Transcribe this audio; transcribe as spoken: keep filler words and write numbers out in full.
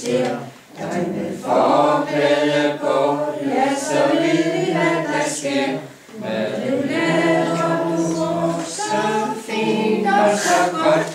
ser, dig med forklæde på, ja, så ved vi, hvad der sker. Hvad du laver, du så fint og så godt.